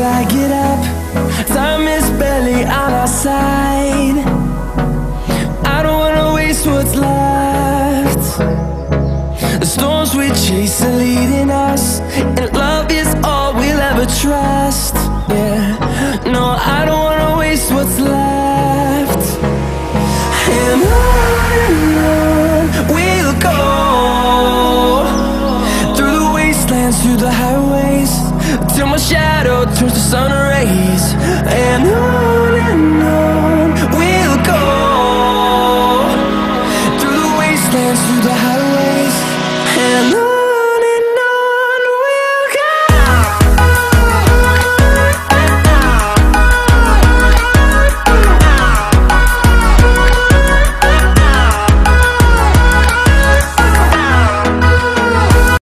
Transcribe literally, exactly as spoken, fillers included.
I get up, time is barely on our side. I don't wanna waste what's left. The storms we chase are leading us, and love is all we'll ever trust.